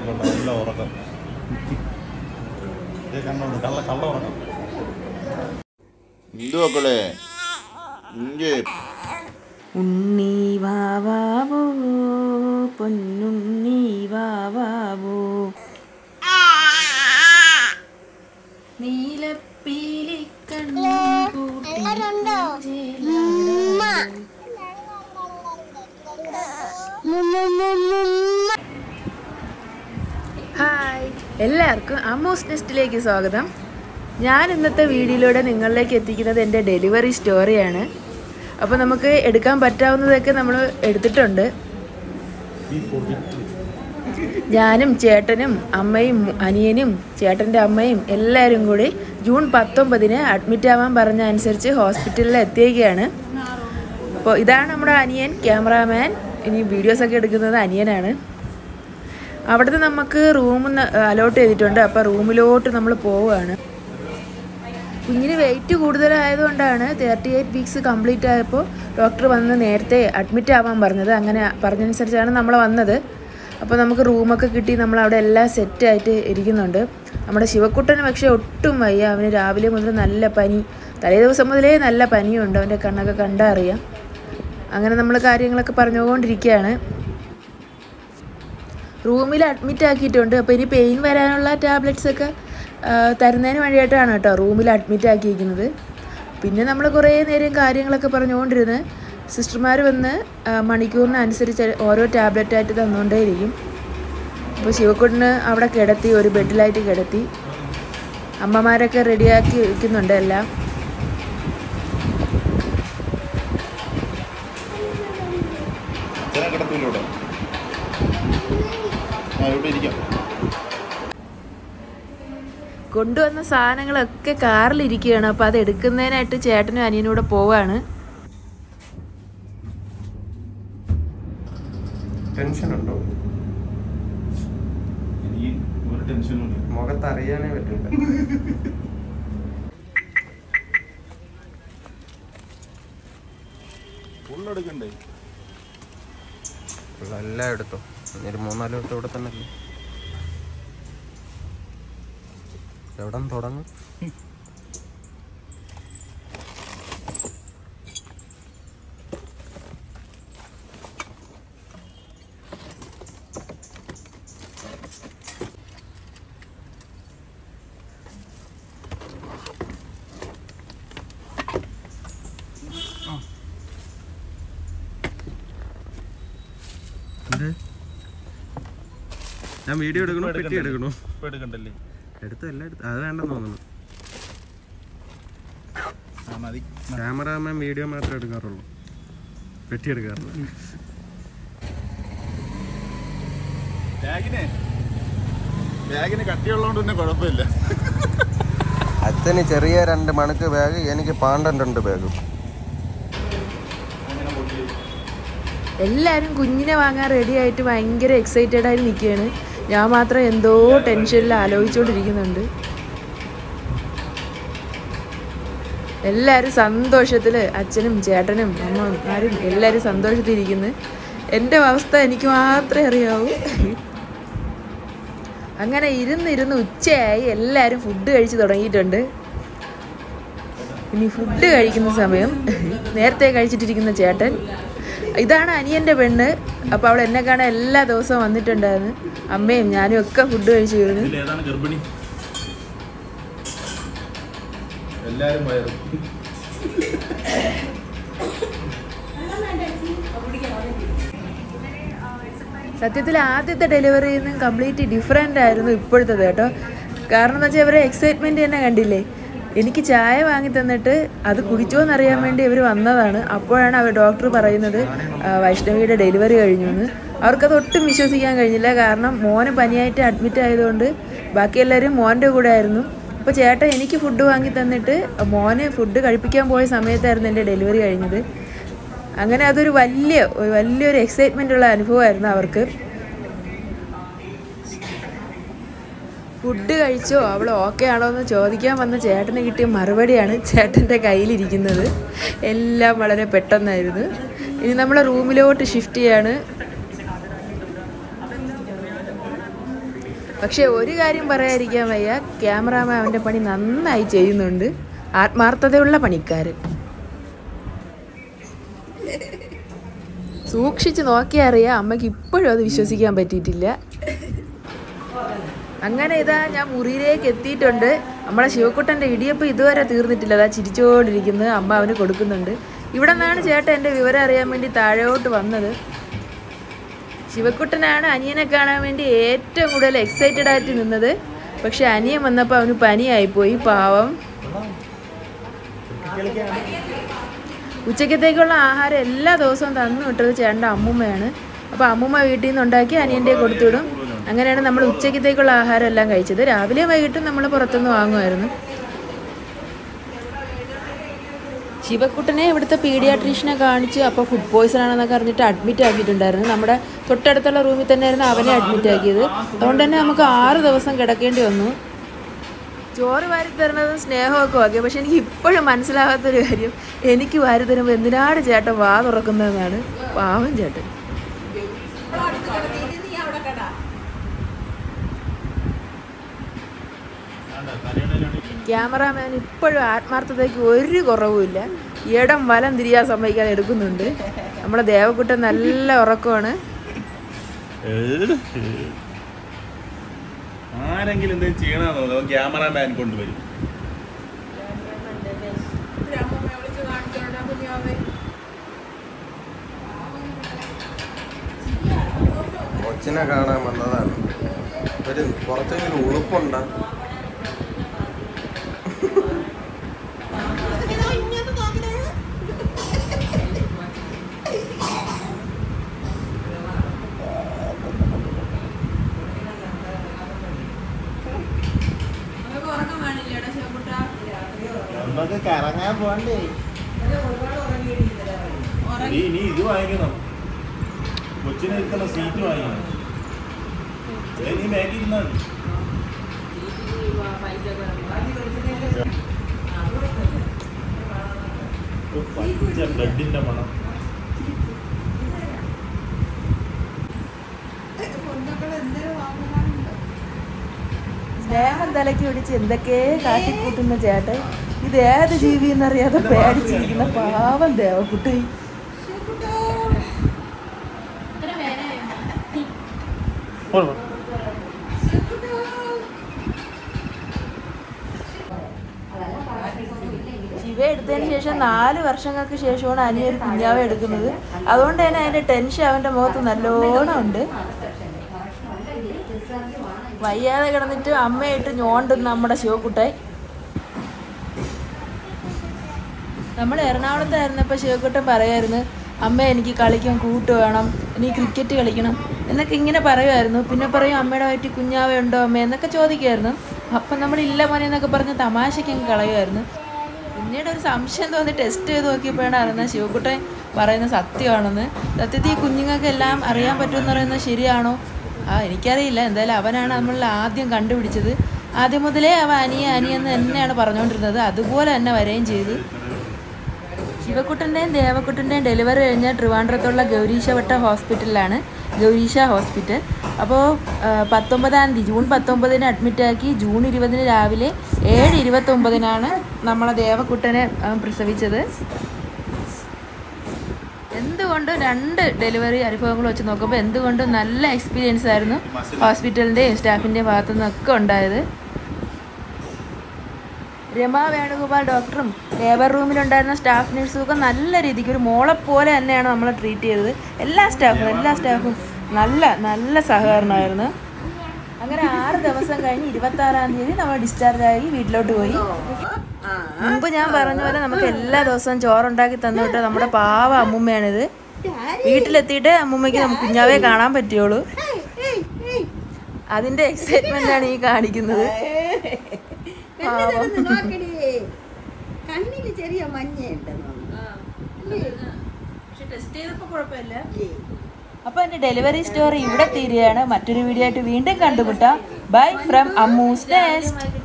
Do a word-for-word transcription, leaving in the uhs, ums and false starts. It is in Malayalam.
നല്ല ഉറക്കം. കണ്ണുണ്ട് കള്ള കള്ള ഉറക്കം. എന്തുവാക്കളെ ഉണ്ണി വാവാവോ പൊന്നുണ്ണി വാവാവോ നീലപ്പീലി കണ്ണു കൂട്ടി. ഹായ്, എല്ലാവർക്കും അമ്മൂസ് നെസ്റ്റിലേക്ക് സ്വാഗതം. ഞാൻ ഇന്നത്തെ വീഡിയോയിലൂടെ നിങ്ങളിലേക്ക് എത്തിക്കുന്നത് എൻ്റെ ഡെലിവറി സ്റ്റോറിയാണ്. അപ്പോൾ നമുക്ക് എടുക്കാൻ പറ്റാവുന്നതൊക്കെ നമ്മൾ എടുത്തിട്ടുണ്ട്. ഞാനും ചേട്ടനും അമ്മയും അനിയനും ചേട്ടൻ്റെ അമ്മയും എല്ലാവരും കൂടി ജൂൺ പത്തൊമ്പതിന് അഡ്മിറ്റ് ആവാൻ പറഞ്ഞ അനുസരിച്ച് ഹോസ്പിറ്റലിൽ എത്തിയേക്കുകയാണ്. അപ്പോൾ ഇതാണ് നമ്മുടെ അനിയൻ, ക്യാമറാമാൻ. ഇനി വീഡിയോസൊക്കെ എടുക്കുന്നത് അനിയനാണ്. അവിടുന്ന് നമുക്ക് റൂം അലോട്ട് ചെയ്തിട്ടുണ്ട്. അപ്പോൾ റൂമിലോട്ട് നമ്മൾ പോവുകയാണ്. കുഞ്ഞിന് വെയിറ്റ് കൂടുതലായതുകൊണ്ടാണ് തേർട്ടി എയ്റ്റ് വീക്സ് കംപ്ലീറ്റ് ആയപ്പോൾ ഡോക്ടർ വന്ന് നേരത്തെ അഡ്മിറ്റ് ആവാൻ പറഞ്ഞത്. അങ്ങനെ പറഞ്ഞനുസരിച്ചാണ് നമ്മൾ വന്നത്. അപ്പോൾ നമുക്ക് റൂമൊക്കെ കിട്ടി. നമ്മളവിടെ എല്ലാം സെറ്റായിട്ട് ഇരിക്കുന്നുണ്ട്. നമ്മുടെ ശിവക്കുട്ടന് പക്ഷേ ഒട്ടും വയ്യ. അവന് രാവിലെ മുതൽ നല്ല പനി, തലേ ദിവസം മുതലേ നല്ല പനിയുണ്ട്. അവൻ്റെ കണ്ണൊക്കെ കണ്ടാൽ അറിയാം. അങ്ങനെ നമ്മൾ കാര്യങ്ങളൊക്കെ പറഞ്ഞുകൊണ്ടിരിക്കുകയാണ്. റൂമിൽ അഡ്മിറ്റ് ആക്കിയിട്ടുണ്ട്. അപ്പോൾ ഇനി പെയിൻ വരാനുള്ള ടാബ്ലറ്റ്സൊക്കെ തരുന്നതിന് വേണ്ടിയിട്ടാണ് കേട്ടോ റൂമിൽ അഡ്മിറ്റ് ആക്കിയിരിക്കുന്നത്. പിന്നെ നമ്മൾ കുറേ നേരം കാര്യങ്ങളൊക്കെ പറഞ്ഞുകൊണ്ടിരുന്ന് സിസ്റ്റർമാർ വന്ന് മണിക്കൂറിന് അനുസരിച്ച് ഓരോ ടാബ്ലറ്റായിട്ട് തന്നുകൊണ്ടേയിരിക്കും. അപ്പോൾ ശിവക്കുട്ടിന് അവിടെ കിടത്തി, ഒരു ബെഡിലായിട്ട് കിടത്തി. അമ്മമാരൊക്കെ റെഡിയാക്കി വയ്ക്കുന്നുണ്ട് എല്ലാം. കൊണ്ടുവന്ന സാധനങ്ങളൊക്കെ കാറിലിരിക്കുകയാണ്. അപ്പോൾ അത് എടുക്കുന്നതിനായിട്ട് ചേട്ടനും അനിയനും കൂടെ പോവാണ്. ടെൻഷനുണ്ടോ? മുഖത്ത് അറിയാനേ പറ്റില്ല. എല്ലാം എടുത്തോ. ഒരു മൂന്നാല് ദിവസം ഇവിടെ തന്നെ അല്ലേ. എവിടെ തുടങ്ങും? ഞാൻ വീഡിയോ എടുക്കണോ പെട്ടി എടുക്കണോ? എടുക്കണ്ടല്ലേ? എടുത്ത എല്ലാം എടുത്ത്. അത് വേണ്ടെന്ന് തോന്നുന്നു. ക്യാമറാമാൻ വീഡിയോ മാത്രമേ എടുക്കാറുള്ളൂ, പെട്ടി എടുക്കാറില്ല. ബാഗിന് ബാഗിന് കട്ടിയുള്ളതുകൊണ്ട് തന്നെ കുഴപ്പമില്ല. അച്ഛന് ചെറിയ രണ്ട് മണിക്ക് ബാഗ്, എനിക്ക് പന്ത്രണ്ട് ബാഗ്. എല്ലാവരും കുഞ്ഞിനെ വാങ്ങാൻ റെഡി ആയിട്ട് ഭയങ്കര എക്സൈറ്റഡ് ആയിട്ട് നിൽക്കുകയാണ്. ഞാൻ മാത്രം എന്തോ ടെൻഷനിൽ ആലോചിച്ചുകൊണ്ടിരിക്കുന്നുണ്ട്. എല്ലാവരും സന്തോഷത്തിൽ, അച്ഛനും ചേട്ടനും അമ്മമാരും എല്ലാവരും സന്തോഷത്തിലിരിക്കുന്നു. എൻ്റെ അവസ്ഥ എനിക്ക് മാത്രമേ അറിയാവൂ. അങ്ങനെ ഇരുന്നിരുന്ന് ഉച്ചയായി. എല്ലാവരും ഫുഡ് കഴിച്ച് തുടങ്ങിയിട്ടുണ്ട്. ഇനി ഫുഡ് കഴിക്കുന്ന സമയം. നേരത്തെ കഴിച്ചിട്ടിരിക്കുന്ന ചേട്ടൻ. ഇതാണ് അനിയൻ്റെ പെണ്ണ്. അപ്പോൾ അവൾ എന്നെ കാണാൻ എല്ലാ ദിവസവും വന്നിട്ടുണ്ടായിരുന്നു. അമ്മയും ഞാനും ഒക്കെ ഫുഡ് കഴിച്ചു വരുന്നു. സത്യത്തിൽ ആദ്യത്തെ ഡെലിവറിയിൽ നിന്നും കംപ്ലീറ്റ് ഡിഫറെൻ്റ് ആയിരുന്നു ഇപ്പോഴത്തേത് കേട്ടോ. കാരണം എന്ന് വെച്ചാൽ ഇവരെ എക്സൈറ്റ്മെൻറ്റ് തന്നെ കണ്ടില്ലേ. എനിക്ക് ചായ വാങ്ങി തന്നിട്ട് അത് കുടിച്ചോന്നറിയാൻ വേണ്ടി ഇവർ വന്നതാണ്. അപ്പോഴാണ് അവർ ഡോക്ടർ പറയുന്നത് വൈഷ്ണവിയുടെ ഡെലിവറി കഴിഞ്ഞു എന്ന്. അവർക്കത് ഒട്ടും വിശ്വസിക്കാൻ കഴിഞ്ഞില്ല. കാരണം മോന് പനിയായിട്ട് അഡ്മിറ്റ് ആയതുകൊണ്ട് ബാക്കി എല്ലാവരും മോൻ്റെ കൂടെ ആയിരുന്നു. അപ്പോൾ ചേട്ടൻ എനിക്ക് ഫുഡ് വാങ്ങി തന്നിട്ട് മോന് ഫുഡ് കഴിപ്പിക്കാൻ പോയ സമയത്തായിരുന്നു എൻ്റെ ഡെലിവറി കഴിഞ്ഞത്. അങ്ങനെ അതൊരു വലിയ വലിയൊരു എക്സൈറ്റ്മെൻ്റ് ഉള്ള അനുഭവമായിരുന്നു അവർക്ക്. ഫുഡ് കഴിച്ചോ, അവൾ ഓക്കെ ആണോ എന്ന് ചോദിക്കാൻ വന്ന ചേട്ടന് കിട്ടിയ മറുപടിയാണ് ചേട്ടൻ്റെ കയ്യിലിരിക്കുന്നത്. എല്ലാം വളരെ പെട്ടെന്നായിരുന്നു. ഇനി നമ്മൾ റൂമിലോട്ട് ഷിഫ്റ്റ് ചെയ്യാണ്. പക്ഷെ ഒരു കാര്യം പറയാതിരിക്കാൻ വയ്യ, ക്യാമറാമാൻ അവൻ്റെ പണി നന്നായി ചെയ്യുന്നുണ്ട്. ആത്മാർത്ഥതയുള്ള പണിക്കാരൻ. സൂക്ഷിച്ച് നോക്കിയാൽ അറിയാം, അമ്മയ്ക്ക് ഇപ്പോഴും അത് വിശ്വസിക്കാൻ പറ്റിയിട്ടില്ല. അങ്ങനെ ഇതാ ഞാൻ മുറിയിലേക്ക് എത്തിയിട്ടുണ്ട്. നമ്മുടെ ശിവക്കുട്ടൻ്റെ ഇടിയപ്പം ഇതുവരെ തീർന്നിട്ടില്ല, അതാ ചിരിച്ചുകൊണ്ടിരിക്കുന്നത്. അമ്മ അവന് കൊടുക്കുന്നുണ്ട്. ഇവിടെ നിന്നാണ് ചേട്ടൻ എൻ്റെ വിവരം അറിയാൻ വേണ്ടി താഴോട്ട് വന്നത്. ശിവക്കുട്ടനാണ് അനിയനെ കാണാൻ വേണ്ടി ഏറ്റവും കൂടുതൽ എക്സൈറ്റഡ് ആയിട്ട് നിന്നത്. പക്ഷെ അനിയൻ വന്നപ്പോൾ അവന് പനിയായിപ്പോയി, പാവം. ഉച്ചക്കത്തേക്കുള്ള ആഹാരം എല്ലാ ദിവസവും തന്നു വിട്ടത് ചേട്ടൻ്റെ അമ്മൂമ്മയാണ്. അപ്പോൾ അമ്മൂമ്മ വീട്ടിൽ നിന്ന് ഉണ്ടാക്കി അനിയൻ്റെ കൊടുത്തുവിടും. അങ്ങനെയാണ് നമ്മൾ ഉച്ചക്കത്തേക്കുള്ള ആഹാരം എല്ലാം കഴിച്ചത്. രാവിലെയും വൈകിട്ടും നമ്മൾ പുറത്തുനിന്ന് വാങ്ങുമായിരുന്നു. ശിവക്കുട്ടനെ ഇവിടുത്തെ പീഡിയാട്രീഷ്യനെ കാണിച്ച് അപ്പോൾ ഫുഡ് പോയ്സൺ ആണെന്നൊക്കെ അറിഞ്ഞിട്ട് അഡ്മിറ്റ് ആക്കിയിട്ടുണ്ടായിരുന്നു. നമ്മുടെ തൊട്ടടുത്തുള്ള റൂമിൽ തന്നെയായിരുന്നു അവനെ അഡ്മിറ്റ് ആക്കിയത്. അതുകൊണ്ട് തന്നെ നമുക്ക് ആറ് ദിവസം കിടക്കേണ്ടി വന്നു. ചോറ് വാരി തരുന്നതും സ്നേഹമൊക്കെ ഓക്കെ, പക്ഷെ എനിക്ക് ഇപ്പോഴും മനസ്സിലാകാത്തൊരു കാര്യം, എനിക്ക് വാരി തരുമ്പോൾ എന്തിനാണ് ചേട്ടൻ വാ തുറക്കുന്നതെന്നാണ്. പാവം ചേട്ടൻ. ക്യാമറാമാൻ ഇപ്പോഴും ആത്മാർത്ഥതയ്ക്ക് ഒരു കുറവുമില്ല. ഇടം വലം തിരിയാൻ സമ്മതിക്കാതെ എടുക്കുന്നുണ്ട്. നമ്മുടെ ദേവക്കുട്ടൻ നല്ല ഉറക്കമാണ്. ആരെങ്കിലും എന്തെങ്കിലും ചെയ്യണമെന്നോ ക്യാമറാമാൻ കൊണ്ടുവരും. കൊച്ചിനെ കാണാൻ വന്നതാണ്. ഒരു കുറച്ചെങ്കിലും ഉളുപ്പുണ്ടോ? നമുക്ക് കറങ്ങാൻ പോകണ്ടേ? ഇനി ഇത് വാങ്ങിക്കണം, കൊച്ചിനെ ഇരിക്കുന്ന സീറ്റ് വാങ്ങിക്കണം. നീ ബാക്കി ഇരുന്നാൽ ബ്ലഡിന്റെ മണം. സ്നേഹം തലയ്ക്ക് പിടിച്ച് എന്തൊക്കെ കാട്ടിക്കൂട്ടുന്ന ചേട്ടൻ. ഇത് ഏത് ജീവി എന്നറിയാതെ പേടിച്ചിരിക്കുന്ന പാവം ദേവക്കുട്ടി. ശിവ എടുത്തതിന് ശേഷം നാല് വർഷങ്ങൾക്ക് ശേഷമാണ് അനിയൊരു കുഞ്ഞാവ എടുക്കുന്നത്. അതുകൊണ്ട് തന്നെ അതിന്റെ ടെൻഷൻ അവന്റെ മുഖത്ത് നല്ലോണം ഉണ്ട്. വയ്യാതെ കിടന്നിട്ട് അമ്മയായിട്ട് ഞോണ്ടുന്ന നമ്മുടെ ശിവക്കുട്ടായി. നമ്മൾ എറണാകുളത്തായിരുന്നപ്പോൾ ശിവക്കുട്ടൻ പറയായിരുന്നു, അമ്മ എനിക്ക് കളിക്കാൻ കൂട്ട് വേണം, എനിക്ക് ക്രിക്കറ്റ് കളിക്കണം എന്നൊക്കെ ഇങ്ങനെ പറയുമായിരുന്നു. പിന്നെ പറയും അമ്മയുടെ വയറ്റിൽ കുഞ്ഞാവയുണ്ടോ അമ്മ എന്നൊക്കെ ചോദിക്കുമായിരുന്നു. അപ്പം നമ്മൾ ഇല്ല മോനെ എന്നൊക്കെ പറഞ്ഞ് തമാശയ്ക്ക് അങ്ങ് കളയുമായിരുന്നു. പിന്നീട് ഒരു സംശയം തോന്നി ടെസ്റ്റ് ചെയ്ത് നോക്കിയപ്പോഴാണ് അറിയുന്നത് ശിവക്കുട്ടൻ പറയുന്നത് സത്യമാണെന്ന്. സത്യത്തിൽ ഈ കുഞ്ഞുങ്ങൾക്ക് എല്ലാം അറിയാൻ പറ്റുമെന്ന് പറയുന്നത് ശരിയാണോ? ആ എനിക്കറിയില്ല. എന്തായാലും അവനാണ് നമ്മൾ ആദ്യം കണ്ടുപിടിച്ചത്. ആദ്യം മുതലേ അവൻ അനിയ അനിയെന്ന് തന്നെയാണ് പറഞ്ഞുകൊണ്ടിരുന്നത്. അതുപോലെ തന്നെ വരികയും ചെയ്തു. ശിവക്കുട്ടൻ്റെയും ദേവക്കുട്ടൻ്റെയും ഡെലിവറി കഴിഞ്ഞ ട്രിവാൻഡ്രത്തുള്ള ഗൗരീശവട്ട ഹോസ്പിറ്റലിലാണ്, ഗൗരീശ ഹോസ്പിറ്റൽ. അപ്പോൾ പത്തൊമ്പതാം തീയതി ജൂൺ പത്തൊമ്പതിന് അഡ്മിറ്റാക്കി ജൂൺ ഇരുപതിന് രാവിലെ ഏഴ് ഇരുപത്തൊമ്പതിനാണ് നമ്മളെ ദേവക്കുട്ടനെ പ്രസവിച്ചത്. എന്തുകൊണ്ടും രണ്ട് ഡെലിവറി അനുഭവങ്ങൾ വെച്ച് നോക്കുമ്പോൾ എന്തുകൊണ്ടും നല്ല എക്സ്പീരിയൻസ് ആയിരുന്നു ഹോസ്പിറ്റലിൻ്റെയും സ്റ്റാഫിൻ്റെയും ഭാഗത്തു നിന്നൊക്കെ ഉണ്ടായത്. രമ വേണുഗോപാൽ ഡോക്ടറും ലേബർ റൂമിലുണ്ടായിരുന്ന സ്റ്റാഫ് നഴ്സും ഒക്കെ നല്ല രീതിക്ക് ഒരു മോളെപ്പോലെ തന്നെയാണ് നമ്മളെ ട്രീറ്റ് ചെയ്തത്. എല്ലാ സ്റ്റാഫും എല്ലാ സ്റ്റാഫും നല്ല നല്ല സഹകരണമായിരുന്നു. അങ്ങനെ ആറ് ദിവസം കഴിഞ്ഞ് ഇരുപത്താറാം തീയതി നമ്മൾ ഡിസ്ചാർജായി വീട്ടിലോട്ട് പോയി. മുമ്പ് ഞാൻ പറഞ്ഞ പോലെ നമുക്ക് എല്ലാ ദിവസവും ചോറുണ്ടാക്കി തന്നുവിട്ട് നമ്മുടെ പാവ അമ്മൂമ്മയാണിത്. വീട്ടിലെത്തിയിട്ട് അമ്മൂമ്മയ്ക്ക് നമുക്ക് കുഞ്ഞാവെ കാണാൻ പറ്റുള്ളൂ. അതിൻ്റെ എക്സൈറ്റ്മെൻ്റാണ് ഈ കാണിക്കുന്നത്. കണ്ണില് ചെറിയ മഞ്ഞയുണ്ടെന്ന്. അപ്പൊ എന്റെ ഡെലിവറി സ്റ്റോറി ഇവിടെ തീരുകയാണ്. മറ്റൊരു വീഡിയോ ആയിട്ട് വീണ്ടും കണ്ടുമുട്ടാം. Bye from Ammu's test.